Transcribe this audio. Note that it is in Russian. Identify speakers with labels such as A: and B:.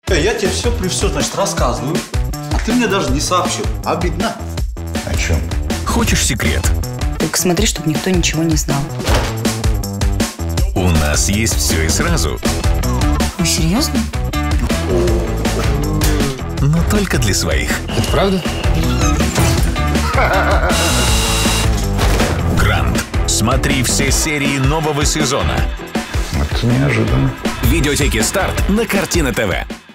A: Я тебе все при все, значит, рассказываю, а ты мне даже не сообщил. Обидно.
B: О чем?
C: Хочешь секрет?
D: Только смотри, чтобы никто ничего не знал.
C: У нас есть все и сразу.
D: Вы серьезно?
C: Но только для своих.
B: Это правда?
C: Гранд. Смотри все серии нового сезона.
B: Это неожиданно.
C: В видеотеке «Старт» на Картина ТВ.